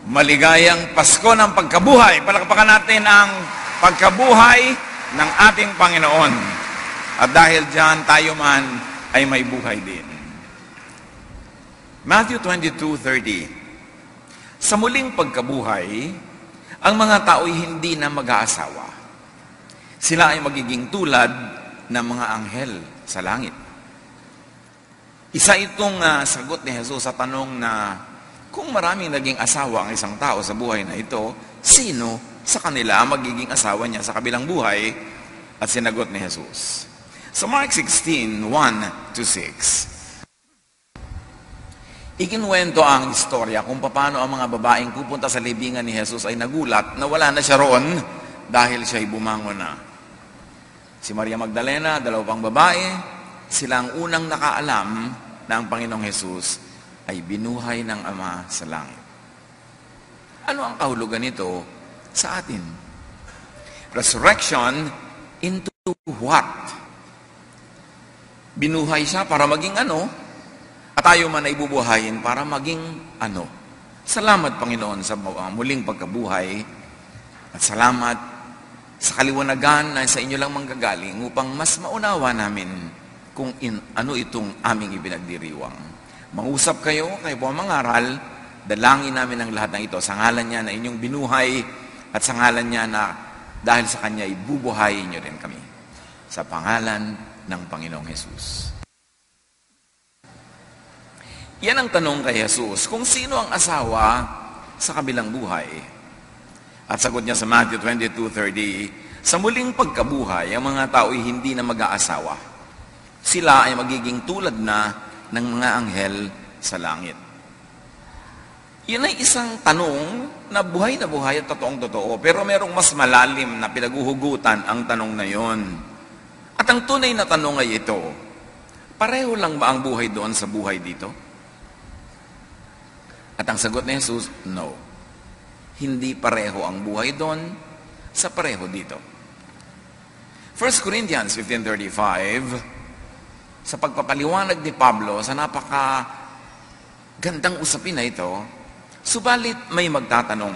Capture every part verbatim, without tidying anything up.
Maligayang Pasko ng pagkabuhay. Palakpakan natin ang pagkabuhay ng ating Panginoon. At dahil dyan, tayo man ay may buhay din. Matthew twenty-two thirty. Sa muling pagkabuhay, ang mga tao'y hindi na mag-aasawa. Sila ay magiging tulad ng mga anghel sa langit. Isa itong uh, sagot ni Jesus sa tanong na kung maraming naging asawa ang isang tao sa buhay na ito, sino sa kanila ang magiging asawa niya sa kabilang buhay? At sinagot ni Jesus. Sa Mark sixteen one to six, ikinuwento ang istorya kung paano ang mga babaeng pupunta sa libingan ni Jesus ay nagulat na wala na siya roon dahil siya'y bumangon na. Si Maria Magdalena, dalawang babae, sila ang unang nakaalam na ang Panginoong Jesus ay binuhay ng Ama sa langit. Ano ang kahulugan nito sa atin? Resurrection into what? Binuhay siya para maging ano? At tayo man ay bubuhayin para maging ano? Salamat, Panginoon, sa muling pagkabuhay. At salamat sa kaliwanagan na sa inyo lang manggagaling upang mas maunawa namin kung in, ano itong aming ibinagdiriwang. Mangusap kayo, kayo po mangaral, dalangin namin ang lahat ng ito sa ngalan niya na inyong binuhay at sa ngalan niya na dahil sa kanya ay bubuhayin niyo rin kami. Sa pangalan ng Panginoong Jesus. Yan ang tanong kay Jesus, kung sino ang asawa sa kabilang buhay. At sagot niya sa Matthew twenty-two thirty, sa muling pagkabuhay, ang mga tao'y hindi na mag-aasawa. Sila ay magiging tulad na ng mga anghel sa langit. Yan ay isang tanong na buhay na buhay at totoong-totoo, pero merong mas malalim na pinaguhugutan ang tanong na yon. At ang tunay na tanong ay ito, pareho lang ba ang buhay doon sa buhay dito? At ang sagot ni Jesus, no. Hindi pareho ang buhay doon sa pareho dito. First Corinthians fifteen thirty-five, sa pagpapaliwanag ni Pablo sa napaka gandang usapin na ito, subalit may magtatanong,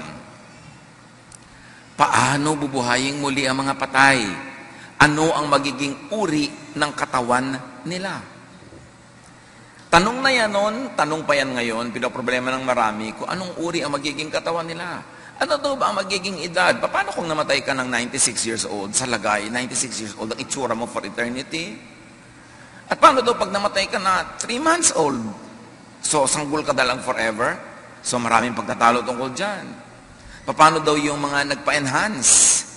paano bubuhayin muli ang mga patay? Ano ang magiging uri ng katawan nila? Tanong na yan noon, tanong pa yan ngayon, pinoproblema ng marami kung anong uri ang magiging katawan nila. Ano daw ba ang magiging edad? Paano kung namatay ka ng ninety-six years old, sa lagay, ninety-six years old, ang itsura mo for eternity? At paano daw pag namatay ka na three months old? So, sanggol ka na lang forever? So, maraming pagtatalo tungkol dyan. Paano daw yung mga nagpa-enhance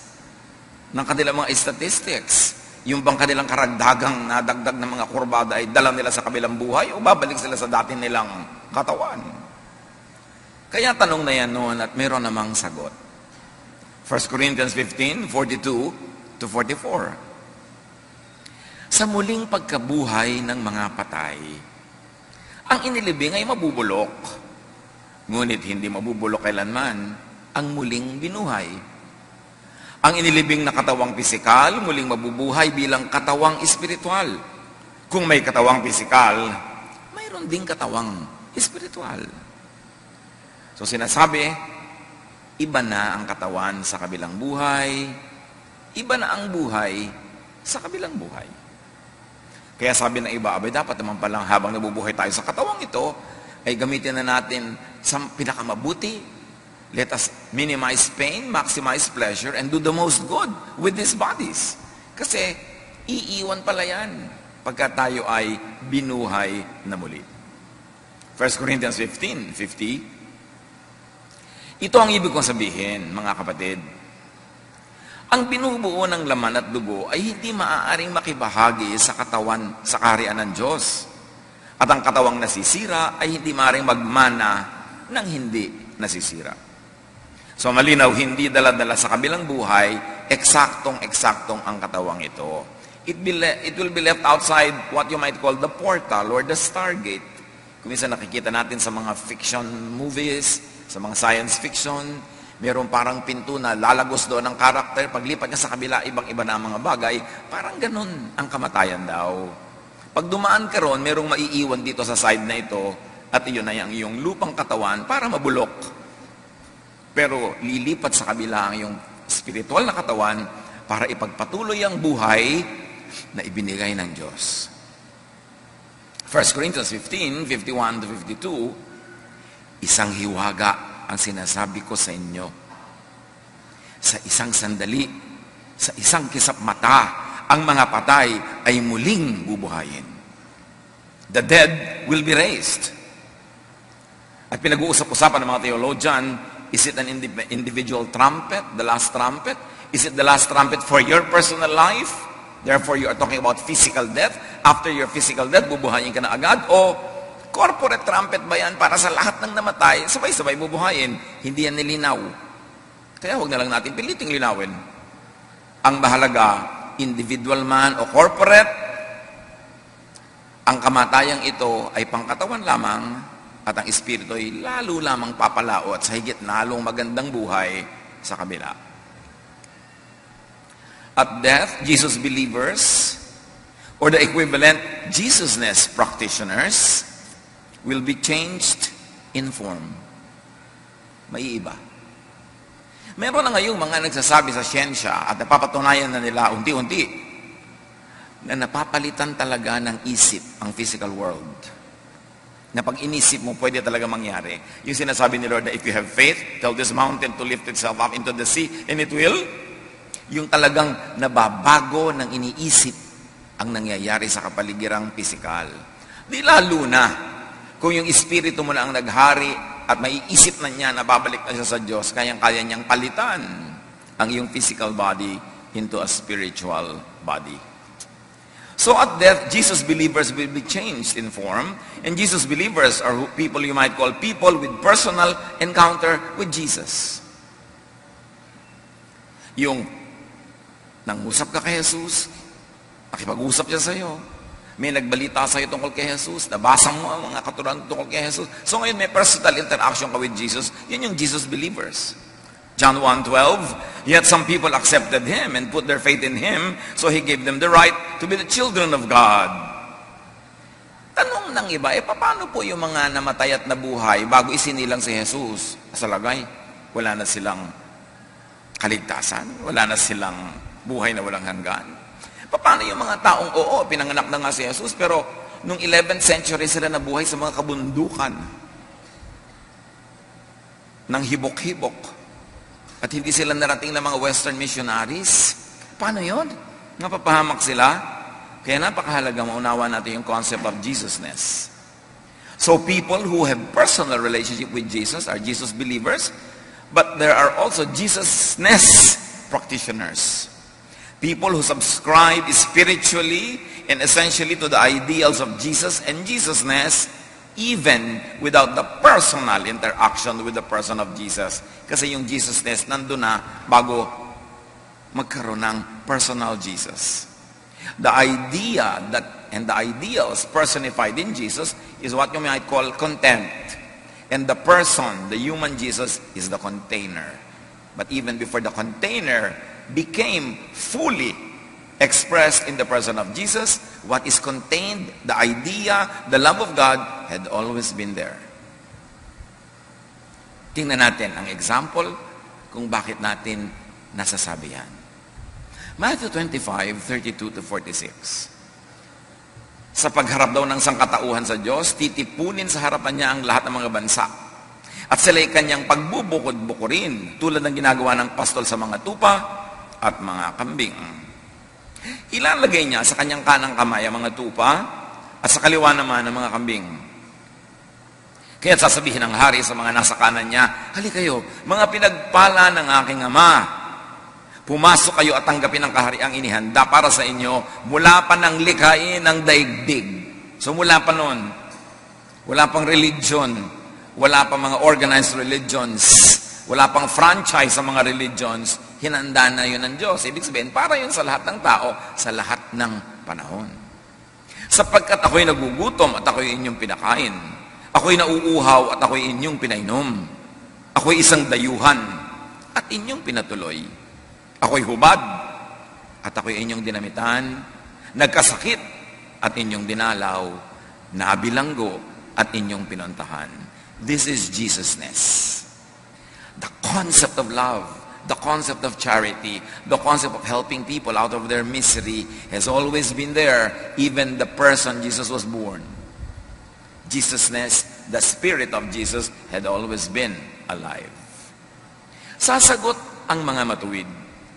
ng kanilang mga statistics? Yung bang kanilang karagdagang nadagdag ng mga kurbada ay dala nila sa kabilang buhay o babalik sila sa dati nilang katawan? Kaya tanong na yan noon at meron namang sagot. First Corinthians fifteen forty-two to forty-four. Sa muling pagkabuhay ng mga patay, ang inilibing ay mabubulok, ngunit hindi mabubulok kailanman ang muling binuhay. Ang inilibing na katawang pisikal, muling mabubuhay bilang katawang espiritual. Kung may katawang pisikal, mayroon ding katawang espiritual. So sinasabi, iba na ang katawan sa kabilang buhay, iba na ang buhay sa kabilang buhay. Kaya sabi ng iba, abay dapat naman palang habang nabubuhay tayo sa katawang ito, ay gamitin na natin sa pinakamabuti. Let us minimize pain, maximize pleasure, and do the most good with these bodies. Kasi iiwan pala yan pagka tayo ay binuhay na muli. First Corinthians fifteen fifty. Ito ang ibig kong sabihin, mga kapatid. Ang binubuo ng laman at dugo ay hindi maaaring makibahagi sa katawan sa kaharian ng Diyos. At ang katawang nasisira ay hindi maaaring magmana ng hindi nasisira. So malinaw, hindi dala-dala sa kabilang buhay, eksaktong-eksaktong ang katawang ito. It, be it will be left outside what you might call the portal or the stargate. Kung minsan nakikita natin sa mga fiction movies, sa mga science fiction, meron parang pinto na lalagos doon ng karakter, paglipat niya sa kabila, ibang-iba na ang mga bagay, parang ganun ang kamatayan daw. Pag dumaan ka ron, merong maiiwan dito sa side na ito, at iyon na yung iyong lupang katawan para mabulok. Pero lilipat sa kabila ang iyong spiritual na katawan para ipagpatuloy ang buhay na ibinigay ng Diyos. First Corinthians fifteen, fifty-one to fifty-two, isang hiwaga ang sinasabi ko sa inyo. Sa isang sandali, sa isang kisap mata, ang mga patay ay muling bubuhayin. The dead will be raised. At pinag-uusap-usapan ng mga theologian, is it an individual trumpet, the last trumpet? Is it the last trumpet for your personal life? Therefore, you are talking about physical death. After your physical death, bubuhayin ka na agad. O corporate trumpet ba yan para sa lahat ng namatay? Sabay-sabay bubuhayin. Hindi yan nilinaw. Kaya huwag na lang natin piliting linawin. Ang mahalaga, individual man o corporate, ang kamatayang ito ay pangkatawan lamang at ang espiritu ay lalo lamang papalao at sa higit nalong magandang buhay sa kabila. At death, Jesus believers, or the equivalent Jesusness practitioners, will be changed in form. May iba. Meron na ngayong mga nagsasabi sa siyensya at napapatunayan na nila unti-unti na napapalitan talaga ng isip ang physical world. Na pag inisip mo, pwede talaga mangyari. Yung sinasabi ni Lord na if you have faith, tell this mountain to lift itself up into the sea, and it will. Yung talagang nababago ng iniisip ang nangyayari sa kapaligirang pisikal. Di lalo na kung yung espiritu mo na ang naghari at maiisip na niya na babalik na siya sa Diyos, kayang-kaya niyang palitan ang iyong physical body into a spiritual body. So at death, Jesus believers will be changed in form, and Jesus believers are people you might call people with personal encounter with Jesus. Yung nangusap ka kay Jesus, nakipag-usap siya sa iyo, may nagbalita sa iyo tungkol kay Jesus, nabasa mo ang mga katuruan tungkol kay Jesus. So ngayon may personal interaction ka with Jesus, yun yung Jesus believers. John one twelve, yet some people accepted Him and put their faith in Him, so He gave them the right to be the children of God. Tanong ng iba, eh paano po yung mga namatay at nabuhay bago isinilang si Jesus? Sa lagay, wala na silang kaligtasan, wala na silang buhay na walang hanggan. Paano yung mga taong, oo, pinanganak na nga si Jesus, pero nung eleventh century sila nabuhay sa mga kabundukan ng hibok-hibok at hindi sila narating ng mga Western missionaries? Paano yun? Napapahamak sila? Kaya napakahalaga maunawa natin yung concept of Jesusness. So people who have personal relationship with Jesus are Jesus believers, but there are also Jesusness practitioners. People who subscribe spiritually and essentially to the ideals of Jesus and Jesusness, even without the personal interaction with the person of Jesus. Kasi yung Jesusness nandun na bago magkaroon ng personal Jesus. The idea that and the ideals personified in Jesus is what you might call content. And the person, the human Jesus, is the container. But even before the container became fully expressed in the person of Jesus, what is contained, the idea, the love of God, had always been there. Tingnan natin ang example kung bakit natin nasasabi yan. Matthew twenty-five, thirty-two to forty-six. Sa pagharap daw ng sangkatauhan sa Diyos, titipunin sa harapan niya ang lahat ng mga bansa. At sila'y kanyang pagbubukod-bukurin, tulad ng ginagawa ng pastol sa mga tupa at mga kambing. Ilalagay niya sa kanyang kanang kamay ang mga tupa at sa kaliwa naman ang mga kambing. Kaya sasabihin ng hari sa mga nasa kanan niya, hali kayo, mga pinagpala ng aking ama. Pumasok kayo at tanggapin ang kahariang inihanda para sa inyo mula pa ng likhain ng daigdig. So mula pa noon, wala pang religion, wala pang mga organized religions, wala pang franchise sa mga religions, hinanda na yun ng Diyos. Ibig sabihin, para yun sa lahat ng tao, sa lahat ng panahon. Sapagkat ako'y nagugutom at ako'y inyong pinakain. Ako'y nauuhaw at ako'y inyong pinainom. Ako'y isang dayuhan at inyong pinatuloy. Ako'y hubad at ako'y inyong dinamitan. Nagkasakit at inyong dinalaw. Nabilanggo at inyong pinuntahan. This is Jesusness. The concept of love, the concept of charity, the concept of helping people out of their misery has always been there, even the person Jesus was born. Jesusness, the spirit of Jesus, had always been alive. Sasagot ang mga matuwid.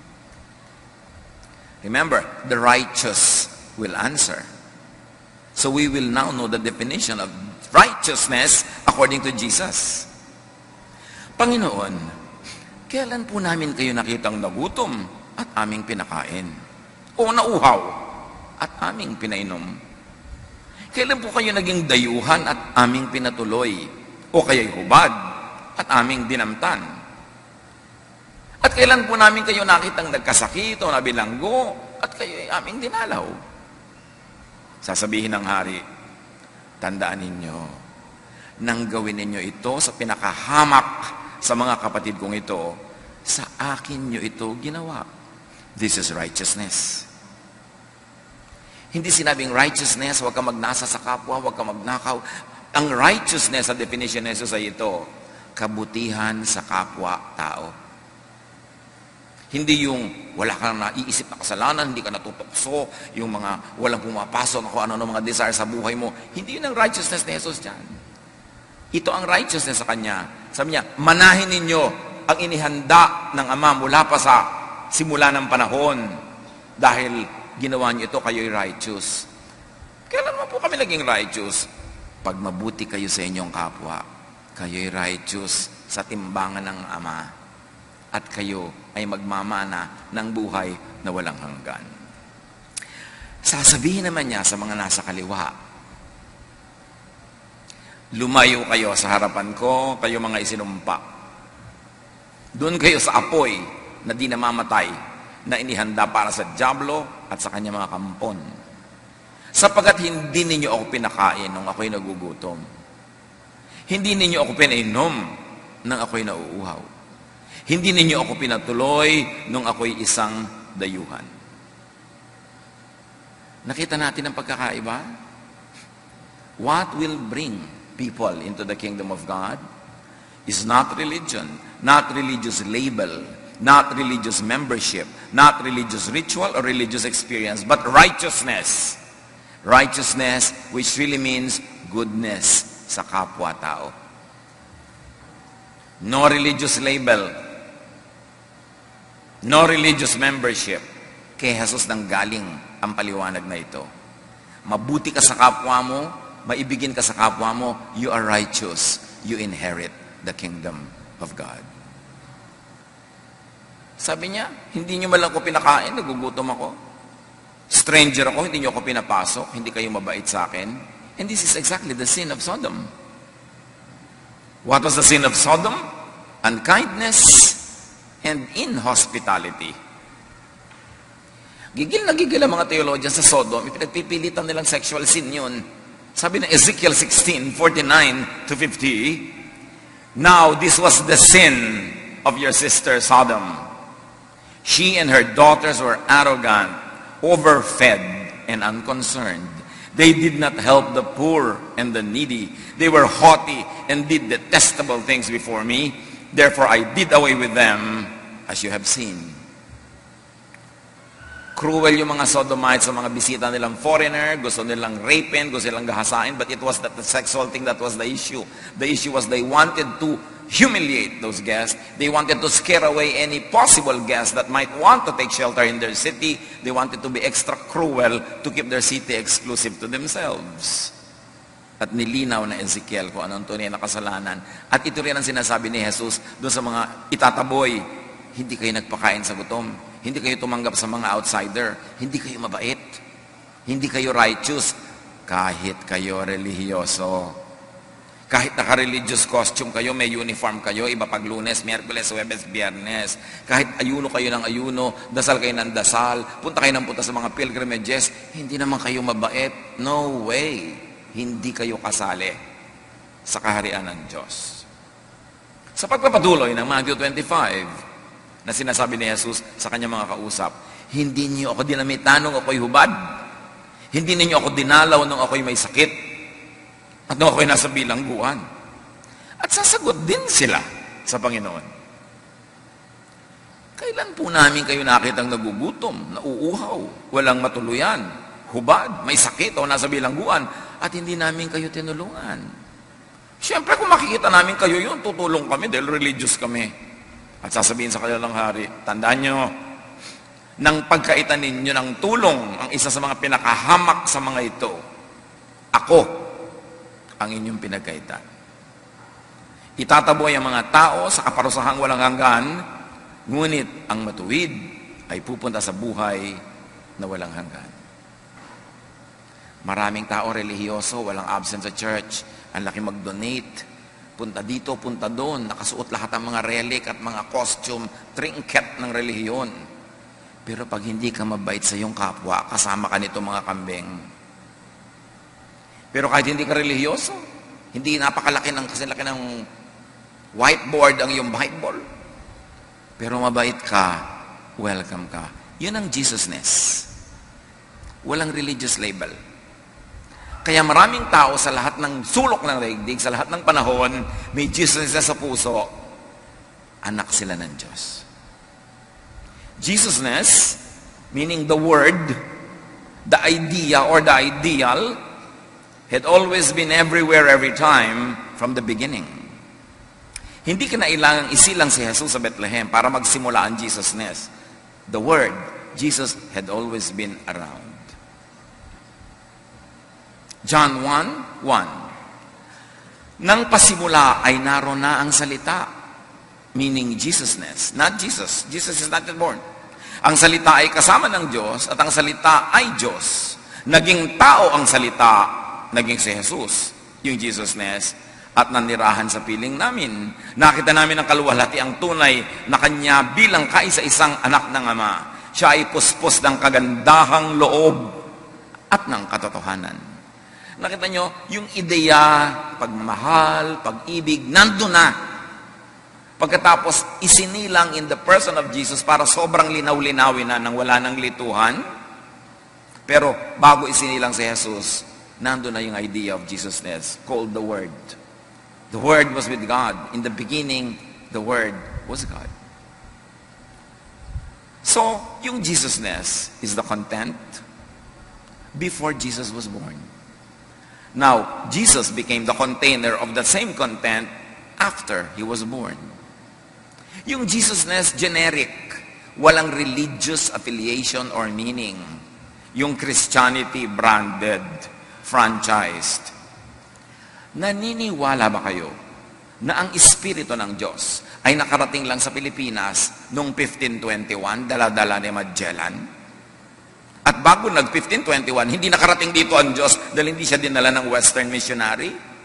Remember, the righteous will answer. So we will now know the definition of righteousness according to Jesus. Panginoon, kailan po namin kayo nakitang nagutom at aming pinakain? O nauhaw at aming pinainom? Kailan po kayo naging dayuhan at aming pinatuloy? O kaya'y hubad at aming dinamtan? At kailan po namin kayo nakitang nagkasakit o nabilanggo at kayo'y aming dinalaw? Sasabihin ng hari, tandaan ninyo, nang gawin ninyo ito sa pinakahamak sa mga kapatid kong ito, sa akin nyo ito ginawa. This is righteousness. Hindi sinabing righteousness, huwag ka magnasa sa kapwa, huwag ka magnakaw. Ang righteousness, sa definition ni Jesus ay ito, kabutihan sa kapwa-tao. Hindi yung wala kang naiisip na kasalanan, hindi ka natutokso, yung mga walang pumapasok, kung ano-ano mga desire sa buhay mo. Hindi yun ang righteousness ni Jesus dyan. Ito ang righteousness sa Kanya. Sabi niya, manahin ninyo ang inihanda ng Ama mula pa sa simula ng panahon. Dahil ginawa niyo ito, kayo'y righteous. Kailan mo po kami naging righteous? Pag mabuti kayo sa inyong kapwa, kayo'y righteous sa timbangan ng Ama. At kayo ay magmamana ng buhay na walang hanggan. Sasabihin naman niya sa mga nasa kaliwa, lumayo kayo sa harapan ko, kayo mga isinumpa. Doon kayo sa apoy na di namamatay, na inihanda para sa dyablo at sa kanya mga kampon. Sapagat hindi ninyo ako pinakain nung ako'y nagugutom. Hindi ninyo ako pinainom nang ako'y nauuhaw. Hindi ninyo ako pinatuloy nung ako'y isang dayuhan. Nakita natin ang pagkakaiba? What will bring people into the kingdom of God is not religion, not religious label, not religious membership, not religious ritual or religious experience, but righteousness. Righteousness, which really means goodness sa kapwa-tao. No religious label, no religious membership. Kay Jesus nang galing ang paliwanag na ito. Mabuti ka sa kapwa mo, maibigin ka sa kapwa mo, you are righteous. You inherit the kingdom of God. Sabi niya, hindi niyo malang ko pinakain, nagugutom ako. Stranger ako, hindi niyo ako pinapasok, hindi kayo mabait sa akin. And this is exactly the sin of Sodom. What was the sin of Sodom? Unkindness and inhospitality. Gigil na gigil ang mga theologians sa Sodom, ipinagpipilitan nilang sexual sin yun. Sabi ng Ezekiel sixteen, forty-nine to fifty, now this was the sin of your sister Sodom. She and her daughters were arrogant, overfed, and unconcerned. They did not help the poor and the needy. They were haughty and did detestable things before me. Therefore, I did away with them, as you have seen. Cruel yung mga Sodomites sa mga bisita nilang foreigner, gusto nilang rapin, gusto nilang gahasain, but it was that the sexual thing that was the issue. The issue was they wanted to humiliate those guests. They wanted to scare away any possible guest that might want to take shelter in their city. They wanted to be extra cruel to keep their city exclusive to themselves. At nilinaw na Ezekiel kung anong tunay na kasalanan. At ito rin ang sinasabi ni Jesus doon sa mga itataboy. Hindi kayo nagpakain sa gutom. Hindi kayo tumanggap sa mga outsider. Hindi kayo mabait. Hindi kayo righteous. Kahit kayo relihiyoso. Kahit naka-religious costume kayo, may uniform kayo, iba pag Lunes, Miyerkules, Huwebes, Biyernes. Kahit ayuno kayo ng ayuno, dasal kayo ng dasal, punta kayo ng punta sa mga pilgrimages, hindi naman kayo mabait. No way. Hindi kayo kasali sa kaharian ng Diyos. Sa pagpapatuloy ng Matthew twenty-five, na sinasabi ni Jesus sa kanyang mga kausap, hindi niyo ako dinamitan nung ako'y hubad. Hindi niyo ako dinalaw nung ako'y may sakit. At nung ako'y nasa bilangguan. At sasagot din sila sa Panginoon. Kailan po namin kayo nakitang nagugutom, nauuhaw, walang matuluyan, hubad, may sakit o nasa bilangguan, at hindi namin kayo tinulungan? Siyempre, kung makikita namin kayo yun, tutulong kami dahil religious kami. At sasabihin sa kanilang hari, tandaan nyo, nang pagkaitan ninyo ng tulong, ang isa sa mga pinakahamak sa mga ito, ako ang inyong pinagkaitan. Itataboy ang mga tao sa kaparusahang walang hanggan, ngunit ang matuwid ay pupunta sa buhay na walang hanggan. Maraming tao relihiyoso, walang absent sa church, ang laki mag-donate, punta dito, punta doon, nakasuot lahat ang mga relic at mga costume, trinket ng relihiyon. Pero pag hindi ka mabait sa iyong kapwa, kasama ka nito mga kambing. Pero kahit hindi ka relihiyoso, hindi napakalaki ng kasi laki ng whiteboard ang iyong Bible, pero mabait ka, welcome ka. Yun ang Jesusness. Walang religious label. Kaya maraming tao sa lahat ng sulok ng daigdig, sa lahat ng panahon, may Jesusness sa puso, anak sila ng Diyos. Jesusness, meaning the word, the idea or the ideal, had always been everywhere, every time, from the beginning. Hindi kinailangang isilang si Jesus sa Bethlehem para magsimula ang Jesusness. The word, Jesus had always been around. John one one. Nang pasimula ay naroon na ang salita, meaning Jesusness, not Jesus. Jesus is not yet born. Ang salita ay kasama ng Diyos at ang salita ay Diyos. Naging tao ang salita, naging si Jesus, yung Jesusness, at nanirahan sa piling namin. Nakita namin ang kaluwalhati ang tunay na kanya bilang kaisa-isang anak ng Ama. Siya ay puspos ng kagandahang loob at ng katotohanan. Nakita nyo, yung ideya, pagmamahal, pag-ibig, nandun na. Pagkatapos, isinilang in the person of Jesus para sobrang linaw-linawin na nang wala ng lituhan. Pero bago isinilang si Jesus, nandun na yung idea of Jesusness called the Word. The Word was with God. In the beginning, the Word was God. So, yung Jesusness is the content before Jesus was born. Now, Jesus became the container of the same content after He was born. Yung Jesusness, generic. Walang religious affiliation or meaning. Yung Christianity, branded, franchised. Naniniwala ba kayo na ang Espiritu ng Diyos ay nakarating lang sa Pilipinas noong fifteen twenty-one, dala-dala ni Magellan? At bago nag fifteen twenty-one, hindi nakarating dito ang Diyos dahil hindi siya dinala ng Western missionary?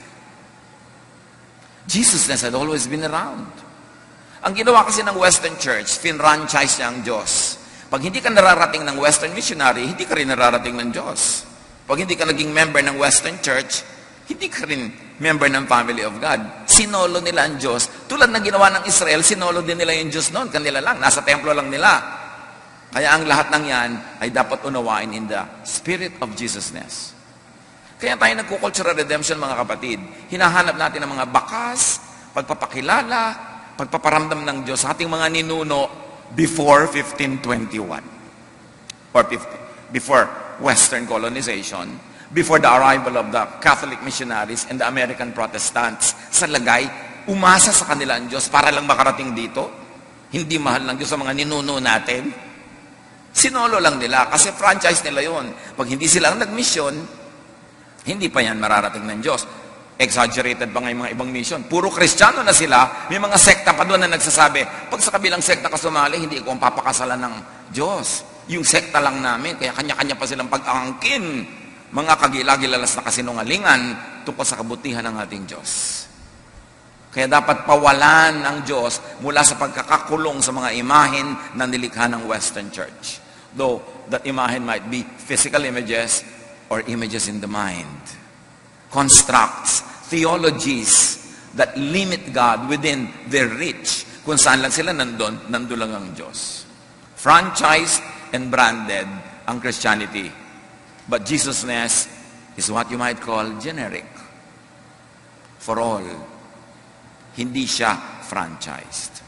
Jesusness had always been around. Ang ginawa kasi ng Western Church, finranchise niya ang Diyos. Pag hindi ka nararating ng Western missionary, hindi ka rin nararating ng Diyos. Pag hindi ka naging member ng Western Church, hindi ka rin member ng family of God. Sinolo nila ang Diyos. Tulad ng ginawa ng Israel, sinolo din nila yung Diyos noon. Kanila lang, nasa templo lang nila. Kaya ang lahat ng yan ay dapat unawain in the spirit of Jesusness. Kaya tayo nagko-cultural redemption, mga kapatid. Hinahanap natin ang mga bakas, pagpapakilala, pagpaparamdam ng Diyos sa ating mga ninuno before fifteen twenty-one. Or before Western colonization, before the arrival of the Catholic missionaries and the American Protestants. Sa lagay, umasa sa kanila ang Diyos para lang makarating dito. Hindi mahal ng Diyos sa mga ninuno natin. Sinolo lang nila kasi franchise nila yon. Pag hindi sila ang nag-mission, hindi pa yan mararating ng Diyos. Exaggerated pa nga yung mga ibang mission. Puro Kristiyano na sila, may mga sekta pa doon na nagsasabi, pag sa kabilang sekta ka sumali, hindi ko ang papakasalan ng Diyos. Yung sekta lang namin, kaya kanya-kanya pa silang pag-angkin. Mga kagilagilalas na kasinungalingan tungkol sa kabutihan ng ating Diyos. Kaya dapat pawalan ang Diyos mula sa pagkakakulong sa mga imahen na nilikha ng Western Church. Though that imahen might be physical images or images in the mind. Constructs, theologies that limit God within their reach. Kung saan lang sila nandun, nandun lang ang Diyos. Franchised and branded ang Christianity. But Jesusness is what you might call generic. For all. Hindi siya franchised.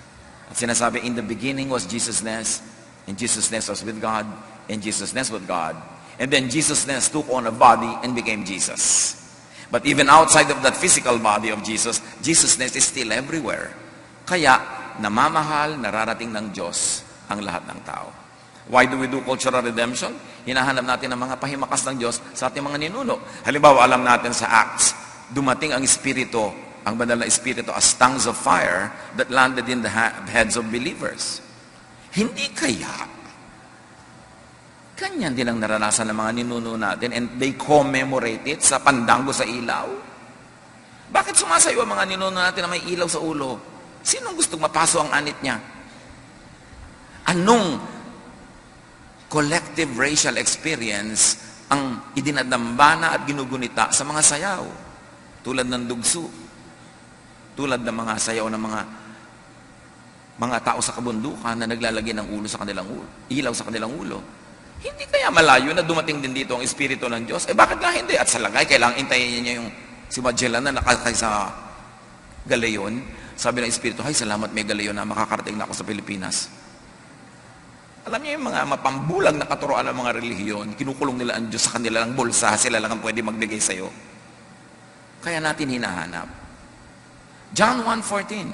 At sinasabi, in the beginning was Jesus-ness, and Jesus-ness was with God, and Jesus-ness with God. And then Jesus-ness took on a body and became Jesus. But even outside of that physical body of Jesus, Jesus-ness is still everywhere. Kaya, namamahal, nararating ng Diyos ang lahat ng tao. Why do we do cultural redemption? Hinahanap natin ang mga pahimakas ng Diyos sa ating mga ninuno. Halimbawa, alam natin sa Acts, dumating ang Espiritu, ang banal na Espiritu, as tongues of fire that landed in the heads of believers. Hindi kaya ganyan din ang naranasan ng mga ninuno natin and they commemorate it sa pandango sa ilaw? Bakit sumasayo ang mga ninuno natin na may ilaw sa ulo? Sinong gustong mapaso ang anit niya? Anong collective racial experience ang idinadambana at ginugunita sa mga sayaw? Tulad ng dugso. Tulad ng mga sayaw ng mga mga tao sa kabundukan na naglalagay ng ulo sa kanilang ulo, ilaw sa kanilang ulo. Hindi kaya malayo na dumating din dito ang Espiritu ng Diyos? Eh bakit nga hindi? At sa lagay, kailangan intayin niya yung si Magellan na nakakay sa galeyon. Sabi ng Espiritu, ay salamat may galeyon na makakarating na ako sa Pilipinas. Alam niyo yung mga mapambulag na katuroan ng mga relihiyon, kinukulong nila ang Diyos sa kanilang bulsa, sila lang ang pwede magbigay sa'yo. Kaya natin hinahanap. John one fourteen.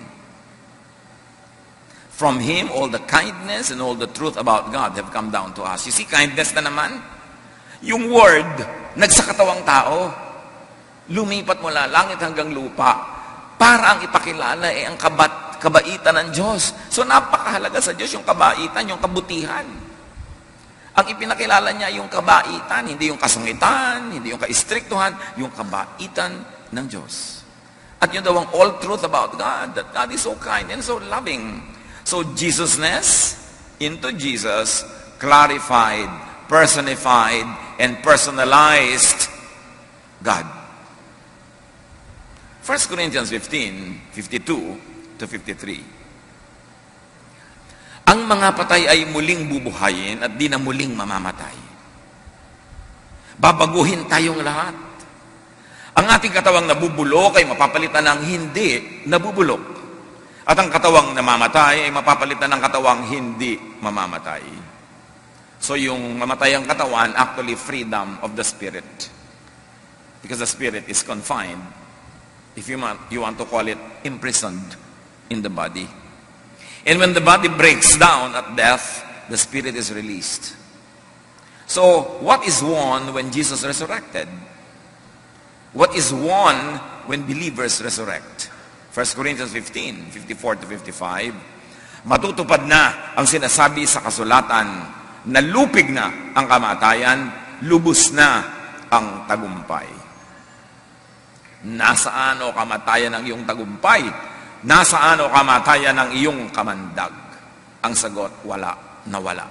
From Him, all the kindness and all the truth about God have come down to us. You see, kindness na naman. Yung Word, nagsakatawang tao, lumipat mula langit hanggang lupa, para ang ipakilala eh ang kabat, kabaitan ng Diyos. So napakahalaga sa Diyos yung kabaitan, yung kabutihan. Ang ipinakilala niya yung kabaitan, hindi yung kasungitan, hindi yung kaistriktuhan, yung kabaitan ng Diyos. At yun daw ang all truth about God, that God is so kind and so loving. So, Jesus-ness into Jesus, clarified, personified, and personalized God. First Corinthians fifteen, fifty-two to fifty-three. Ang mga patay ay muling bubuhayin at di na muling mamamatay. Babaguhin tayong lahat. Ang ating katawang nabubulok ay mapapalitan ng hindi nabubulok. At ang katawang namamatay ay mapapalitan ng katawang hindi mamamatay. So yung mamatay ang katawan, actually freedom of the spirit. Because the spirit is confined, if you want, you want to call it, imprisoned in the body. And when the body breaks down at death, the spirit is released. So what is won when Jesus resurrected? What is won when believers resurrect? First Corinthians fifteen, fifty-four to fifty-five, matutupad na ang sinasabi sa kasulatan, nalupig na ang kamatayan, lubos na ang tagumpay. Nasaan o kamatayan ang iyong tagumpay? Nasaan o kamatayan ang iyong kamandag? Ang sagot, wala, nawala.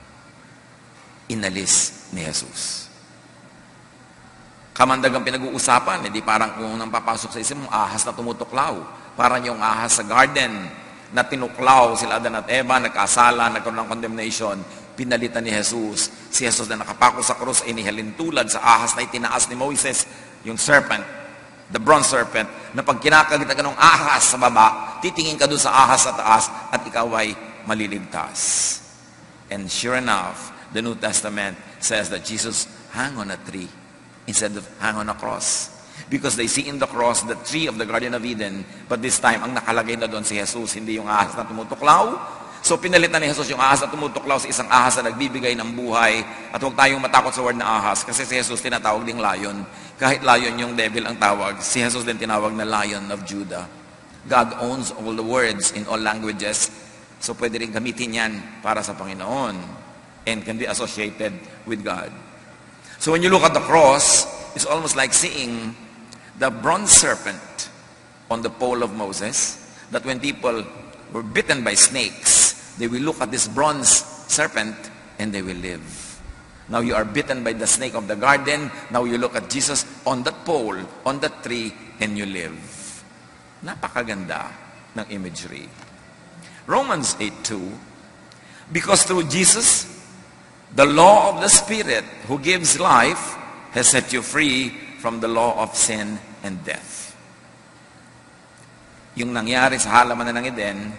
Inalis ni Jesus. Kamandag ang pinag-uusapan, hindi parang kung nang papasok sa isip mo, ahas na tumutuklaw. Parang yung ahas sa garden na tinuklaw sila Adan at Eva, nagkasala, nagkaroon ng condemnation, pinalitan ni Jesus. Si Jesus na nakapako sa krus ay nihalintulad sa ahas na itinaas ni Moses, yung serpent, the bronze serpent, na pag kinakagit ka ng ahas sa baba, titingin ka doon sa ahas sa taas at ikaw ay maliligtas. And sure enough, the New Testament says that Jesus hung on a tree instead of hang on a cross. Because they see in the cross the tree of the Garden of Eden, but this time, ang nakalagay na doon si Jesus, hindi yung ahas na tumutuklaw. So pinalitan ni Jesus yung ahas na tumutuklaw sa isang ahas na nagbibigay ng buhay. At huwag tayong matakot sa word na ahas, kasi si Jesus tinatawag ding lion. Kahit lion yung devil ang tawag, si Jesus din tinawag na Lion of Judah. God owns all the words in all languages, so pwede rin gamitin yan para sa Panginoon and can be associated with God. So when you look at the cross, it's almost like seeing the bronze serpent on the pole of Moses, that when people were bitten by snakes, they will look at this bronze serpent and they will live. Now you are bitten by the snake of the garden, now you look at Jesus on that pole, on that tree, and you live. Napakaganda ng imagery. Romans eight two, because through Jesus, the law of the Spirit who gives life has set you free from the law of sin and death. Yung nangyari sa halaman na ng Eden,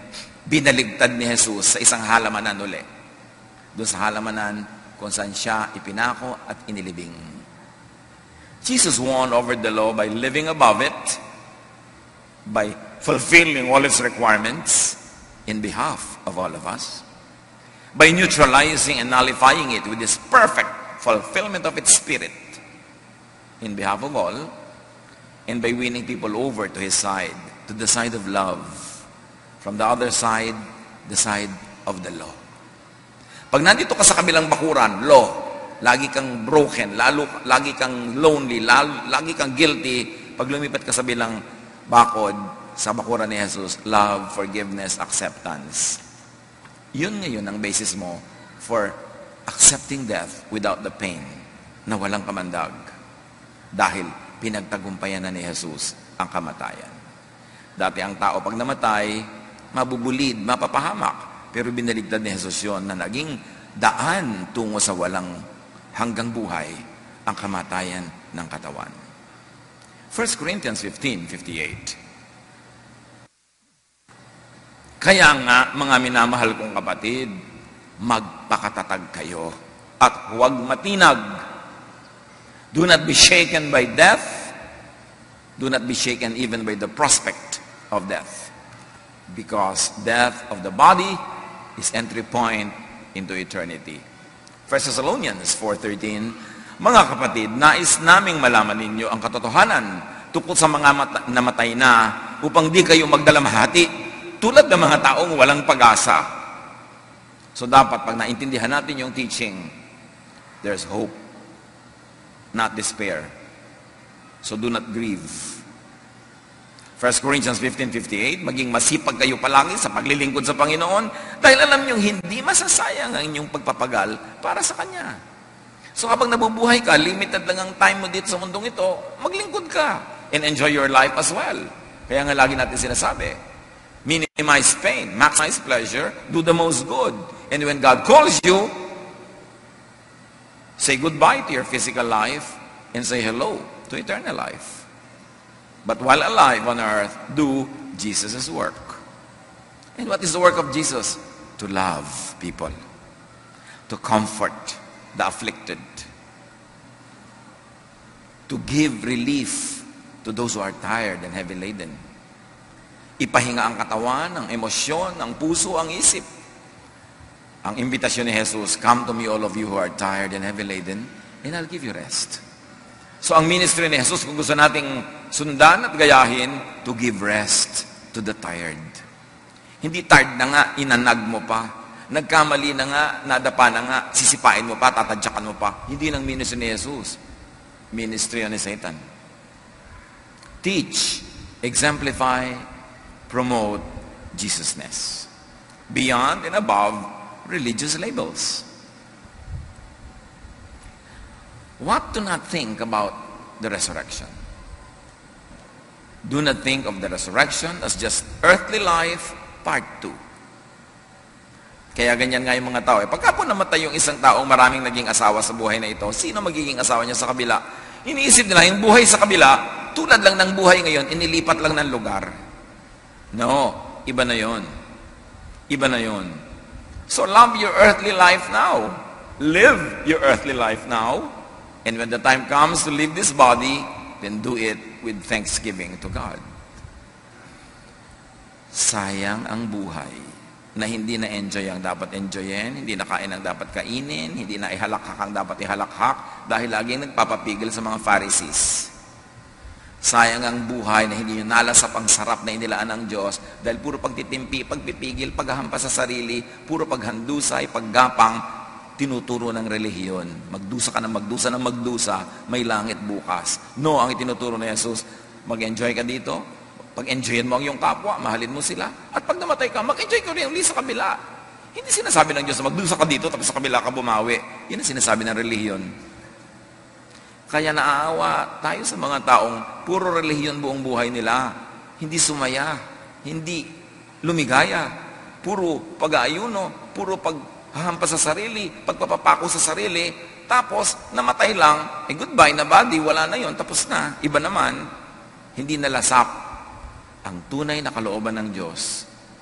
binaligtad ni Jesus sa isang halamanan uli. Doon sa halamanan kung saan siya ipinako at inilibing. Jesus won over the law by living above it, by fulfilling all its requirements in behalf of all of us, by neutralizing and nullifying it with His perfect fulfillment of its spirit in behalf of all, and by winning people over to His side, to the side of love, from the other side, the side of the law. Pag nandito ka sa kabilang bakuran, law, lagi kang broken, lalo, lagi kang lonely, lalo, lagi kang guilty. Pag lumipat ka sa bilang bakod, sa bakuran ni Jesus, love, forgiveness, acceptance. Yun ngayon ang basis mo for accepting death without the pain, na walang kamandag. Dahil pinagtagumpayan na ni Jesus ang kamatayan. Dati ang tao pag namatay, mabubulid, mapapahamak. Pero binaligtad ni Jesus yun na naging daan tungo sa walang hanggang buhay ang kamatayan ng katawan. First Corinthians fifteen fifty-eight. Kaya nga, mga minamahal kong kapatid, magpakatatag kayo at huwag matinag. Do not be shaken by death. Do not be shaken even by the prospect of death. Because death of the body is entry point into eternity. First Thessalonians four thirteen, mga kapatid, nais naming malaman ninyo ang katotohanan tungkol sa mga mata- namatay na upang di kayo magdalamhati tulad ng mga taong walang pag-asa. So dapat pag naintindihan natin yung teaching, there's hope, not despair. So do not grieve. First Corinthians fifteen fifty-eight, maging masipag kayo palagi sa paglilingkod sa Panginoon dahil alam niyong hindi masasayang ang inyong pagpapagal para sa Kanya. So habang nabubuhay ka, limited lang ang time mo dito sa mundong ito, maglingkod ka and enjoy your life as well. Kaya nga lagi natin sinasabi, minimize pain, maximize pleasure, do the most good. And when God calls you, say goodbye to your physical life and say hello to eternal life. But while alive on earth, do Jesus' work. And what is the work of Jesus? To love people. To comfort the afflicted. To give relief to those who are tired and heavy laden. Ipahinga ang katawan, ang emosyon, ang puso, ang isip. Ang imbitasyon ni Jesus, come to me all of you who are tired and heavy laden, and I'll give you rest. So ang ministry ni Jesus, kung gusto nating sundan at gayahin, to give rest to the tired. Hindi tired na nga, inanag mo pa. Nagkamali na nga, nadapa na nga, sisipain mo pa, tatadyakan mo pa. Hindi ng ministry ni Jesus. Ministry ni Satan. Teach, exemplify, promote Jesusness. Beyond and above religious labels. What to not think about the resurrection? Do not think of the resurrection as just earthly life, part two. Kaya ganyan nga yung mga tao. Eh, pagka po namatay yung isang taong maraming naging asawa sa buhay na ito, sino magiging asawa niya sa kabila? Iniisip nila, yung buhay sa kabila, tulad lang ng buhay ngayon, inilipat lang ng lugar. No, iba na yon. Iba na yon. So love your earthly life now. Live your earthly life now. And when the time comes to leave this body, then do it with thanksgiving to God. Sayang ang buhay na hindi na-enjoy ang dapat enjoyin, hindi nakain ang dapat kainin, hindi na ihalakhak ang dapat ihalakhak, dahil laging nagpapapigil sa mga Pharisees. Sayang ang buhay na hindi nyo nalasap ang sarap na inilaan ng Diyos dahil puro pagtitimpi, pagpipigil, paghahampas sa sarili, puro paghandusay, paggapang, tinuturo ng relihiyon. Magdusa ka ng magdusa ng magdusa, may langit bukas. No, ang itinuturo ni Jesus, mag-enjoy ka dito, pag-enjoyin mo ang iyong kapwa, mahalin mo sila, at pag namatay ka, mag-enjoy ka rin sa kabila. Hindi sinasabi ng Diyos na magdusa ka dito, tapos sa kabila ka bumawi. Yan ang sinasabi ng relihiyon. Kaya naaawa tayo sa mga taong puro relihiyon buong buhay nila. Hindi sumaya, hindi lumigaya, puro pag-aayuno, puro paghahampas sa sarili, pagpapapako sa sarili, tapos namatay lang, eh goodbye na body, wala na yon, tapos na. Iba naman, hindi nalasap ang tunay na kalooban ng Diyos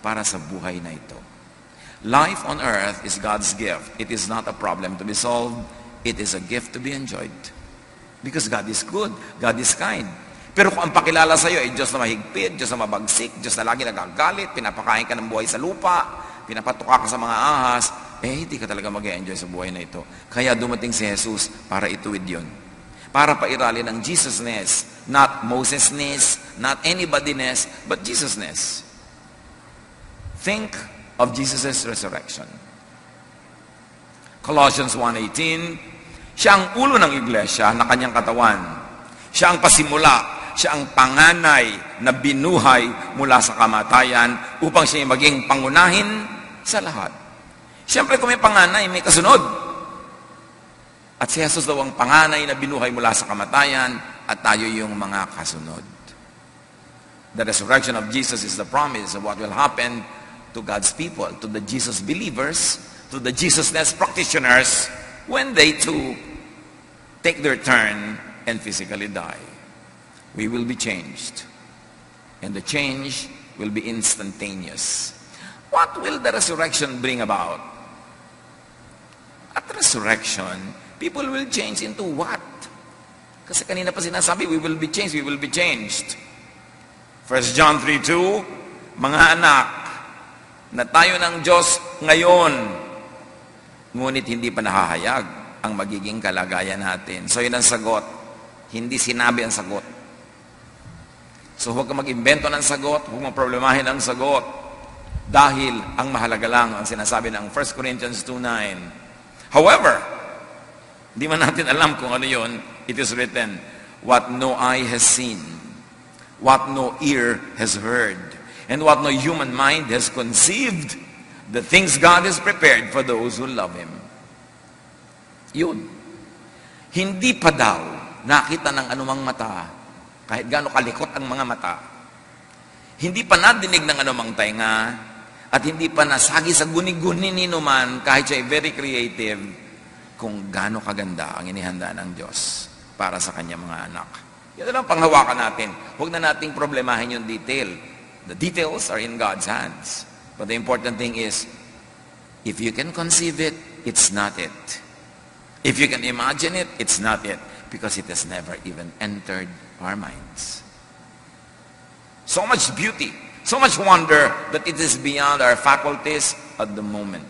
para sa buhay na ito. Life on earth is God's gift. It is not a problem to be solved. It is a gift to be enjoyed. Because God is good. God is kind. Pero kung ang pakilala sa iyo ay Diyos na mahigpit, Diyos na mabagsik, Diyos na lagi nagagalit, pinapakain ka ng buhay sa lupa, pinapatuka ka sa mga ahas, eh hindi ka talaga mag-enjoy sa buhay na ito. Kaya dumating si Jesus para ituwid yun. Para pairalin ang Jesusness, not Mosesness, not anybodyness, but Jesusness. Think of Jesus' resurrection. Colossians one eighteen, siya ang ulo ng iglesia na kanyang katawan. Siya ang pasimula, siya ang panganay na binuhay mula sa kamatayan upang siya maging pangunahin sa lahat. Siyempre kung may panganay, may kasunod. At si Jesus daw ang panganay na binuhay mula sa kamatayan at tayo yung mga kasunod. The resurrection of Jesus is the promise of what will happen to God's people, to the Jesus believers, to the Jesusness practitioners, when they too take their turn and physically die. We will be changed. And the change will be instantaneous. What will the resurrection bring about? At resurrection, people will change into what? Kasi kanina pa sinasabi, we will be changed, we will be changed. First John three two, mga anak, na tayo ng Diyos ngayon, ngunit hindi pa nahahayag ang magiging kalagayan natin. So yun ang sagot. Hindi sinabi ang sagot. So huwag ka mag-imbento ng sagot, huwag mong problemahin ang sagot. Dahil ang mahalaga lang ang sinasabi ng First Corinthians two nine. However, di man natin alam kung ano yun, it is written, what no eye has seen, what no ear has heard, and what no human mind has conceived, the things God has prepared for those who love Him. Yun. Hindi pa daw nakita ng anumang mata, kahit gaano kalikot ang mga mata. Hindi pa nadinig ng anumang tainga, at hindi pa nasagi sa guni-guni ni numan, kahit siya ay very creative, kung gaano kaganda ang inihanda ng Diyos para sa kanyang mga anak. Yan lang panghawakan natin. Huwag na nating problemahin yung detail. The details are in God's hands. But the important thing is, if you can conceive it, it's not it. If you can imagine it, it's not it. Because it has never even entered our minds. So much beauty, so much wonder that it is beyond our faculties at the moment.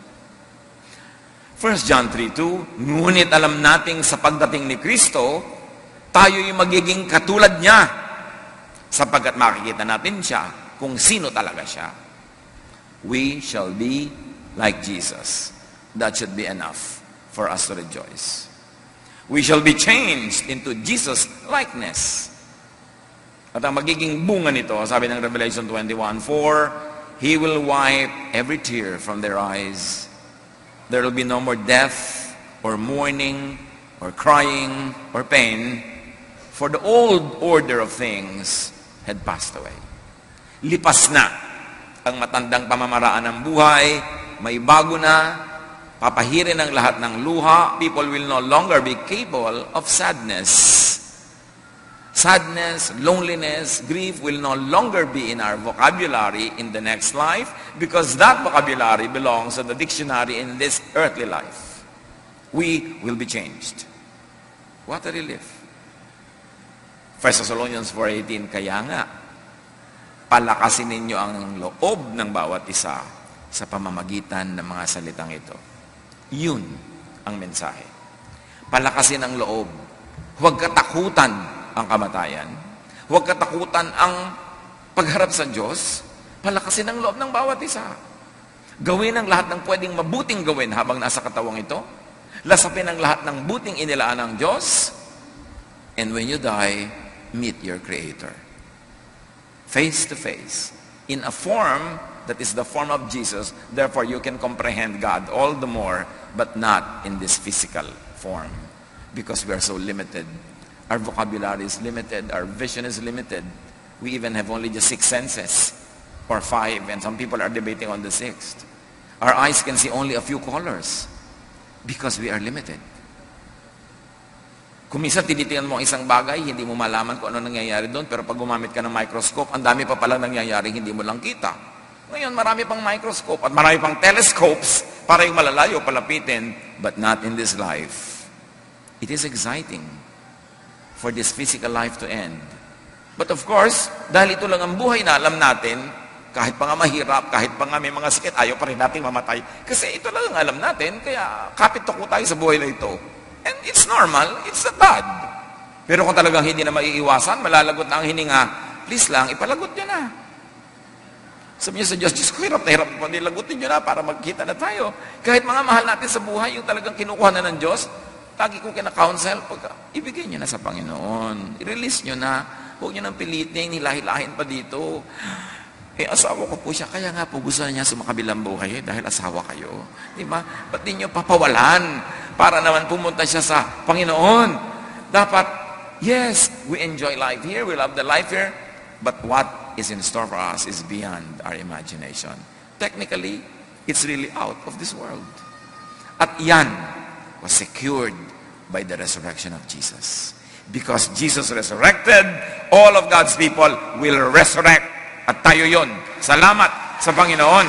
First John three two, ngunit alam nating sa pagdating ni Kristo, tayo yung magiging katulad niya sapagkat makikita natin siya kung sino talaga siya. We shall be like Jesus. That should be enough for us to rejoice. We shall be changed into Jesus likeness. At ang magiging bunga nito, sabi ng Revelation twenty-one four, He will wipe every tear from their eyes. There will be no more death, or mourning, or crying, or pain, for the old order of things had passed away. Lipas na ang matandang pamamaraan ng buhay, may bago na, papahirin ang lahat ng luha, people will no longer be capable of sadness. Sadness, loneliness, grief will no longer be in our vocabulary in the next life because that vocabulary belongs to the dictionary in this earthly life. We will be changed. What a relief. First Thessalonians four eighteen, kaya nga, palakasin ninyo ang loob ng bawat isa sa pamamagitan ng mga salitang ito. Yun ang mensahe. Palakasin ang loob. Huwag katakutan ang kamatayan. Huwag katakutan ang pagharap sa Diyos. Palakasin ang loob ng bawat isa. Gawin ang lahat ng pwedeng mabuting gawin habang nasa katawang ito. Lasapin ang lahat ng buting inilaan ng Diyos. And when you die, meet your Creator. Face to face. In a form that is the form of Jesus. Therefore, you can comprehend God all the more, but not in this physical form. Because we are so limited. Our vocabulary is limited. Our vision is limited. We even have only just six senses. Or five. And some people are debating on the sixth. Our eyes can see only a few colors. Because we are limited. Kung minsan tinitingnan mo ang isang bagay, hindi mo malaman kung ano nangyayari doon. Pero pag gumamit ka ng microscope, ang dami pa palang nangyayari, hindi mo lang kita. Ngayon, marami pang microscope at marami pang telescopes para yung malalayo palapitin, but not in this life. It is exciting for this physical life to end. But of course, dahil ito lang ang buhay na alam natin, kahit pa nga mahirap, kahit pa nga may mga sakit, ayaw pa rin natin mamatay. Kasi ito lang ang alam natin, kaya kapit ko tayo sa buhay na ito. And it's normal, it's a God. Pero kung talagang hindi na maiiwasan, malalagot na ang hininga, please lang, ipalagot nyo na. Sabi niyo sa Diyos, Diyos ko, hirap na hirap pa, nilagutin nyo na para magkita na tayo. Kahit mga mahal natin sa buhay, yung talagang kinukuha na ng Diyos, lagi ko kina-counsel, pagka, ibigay nyo na sa Panginoon. I-release nyo na. Huwag nyo nang pilitin, hilahilahin pa dito. Eh, asawa ko po siya, kaya nga po gusto na niya sumakabilang buhay eh, dahil asawa kayo. Di ba? Ba't di nyo papawalan para naman pumunta siya sa Panginoon? Dapat, yes, we enjoy life here, we love the life here, but what is in store for us is beyond our imagination. Technically, it's really out of this world. At yan was secured by the resurrection of Jesus. Because Jesus resurrected, all of God's people will resurrect. At tayo yon. Salamat sa Panginoon.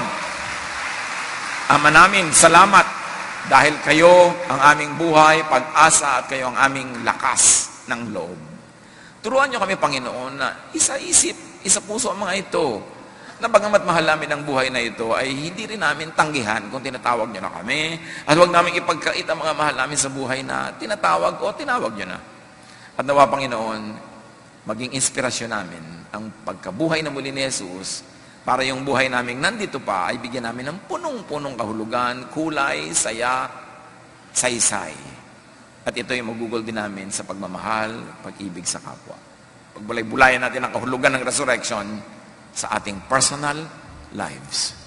Ama namin, salamat dahil kayo ang aming buhay, pag-asa, at kayo ang aming lakas ng loob. Turuan niyo kami, Panginoon, na isa-isip, isa-puso ang mga ito. Na bagamat mahal namin ang buhay na ito, ay hindi rin namin tanggihan kung tinatawag niyo na kami. At huwag namin ipagkait ang mga mahal namin sa buhay na tinatawag o tinawag niyo na. At nawa, Panginoon, maging inspirasyon namin ang pagkabuhay na muli ni Jesus para yung buhay namin nandito pa ay bigyan namin ng punong-punong kahulugan, kulay, saya, saysay. At ito yung magugol din namin sa pagmamahal, pag-ibig sa kapwa. Pagbulay-bulayan natin ang kahulugan ng resurrection sa ating personal lives.